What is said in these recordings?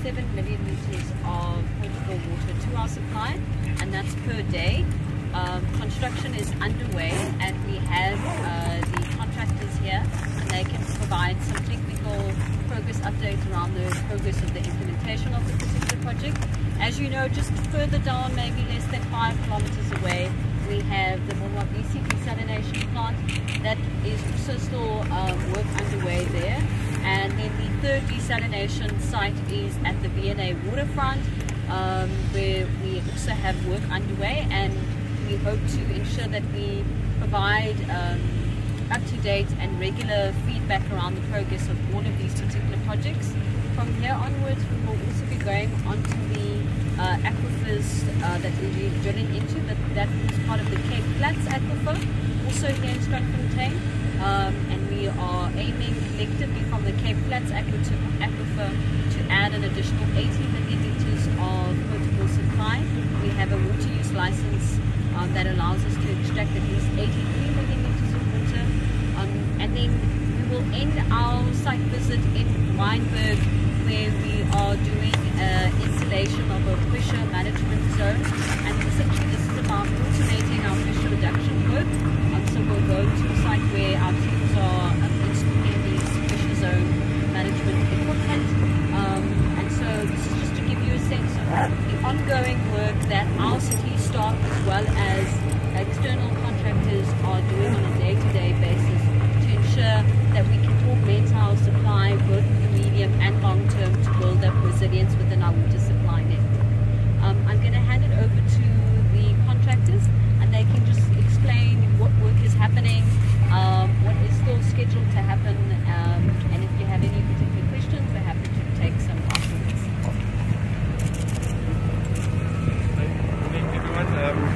7 million litres of potable water to our supply, and that's per day. Construction is underway, and we have the contractors here, and they can provide some technical progress updates around the progress of the implementation of the particular project. As you know, just further down, maybe less than 5 kilometers away, we have the BC desalination plant. That is also still work underway there. And then the third desalination site is at the V&A waterfront, where we also have work underway, and we hope to ensure that we provide up-to-date and regular feedback around the progress of all of these particular projects. From here onwards, we will also be going onto the aquifers that we're drilling into. That is part of the Cape Flats aquifer, also here in Strandfontein. And we are aiming collectively from the Cape Flats aquifer to add an additional 80 million litres of potable supply. We have a water use license that allows us to extract at least 83 million litres of water. And then we will end our site visit in Wynberg, where we are doing installation of a pressure management zone. And essentially this is about automating our pressure reduction work. So we'll go to a site where our teams are installing these pressure zone management equipment. And so this is just to give you a sense of the ongoing work that our city staff as well as external contractors are doing on a day-to-day basis to ensure that we can augment our supply both in the medium and long term to build up resilience within our water supply net. I'm going to hand it over to the contractors, and they can just explain what work is happening, what is still scheduled to happen, and if you have any particular questions, we're happy to take some afterwards. Good evening, everyone.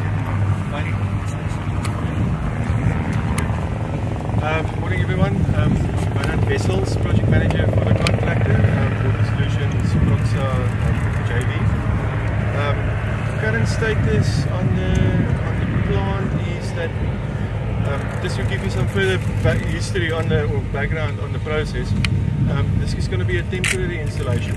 Morning, everyone. My name is Vessels, project manager for the contractor, Water Solutions, Proxa, JV. Current status on the plant is that, just to give you some further history on the or background on the process, this is going to be a temporary installation.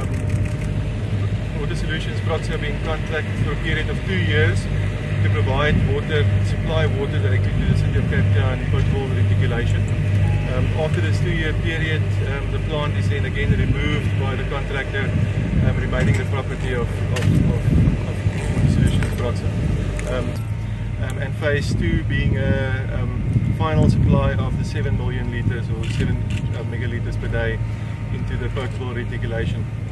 Water Solutions Proxa being contracted for a period of 2 years to provide water, supply water directly to the City of Cape Town potable reticulation. After this 2-year period, the plant is then again removed by the contractor, remaining the property of Water Solutions Proxa. And phase 2 being a final supply of the 7 million litres or 7 megalitres per day into the potable reticulation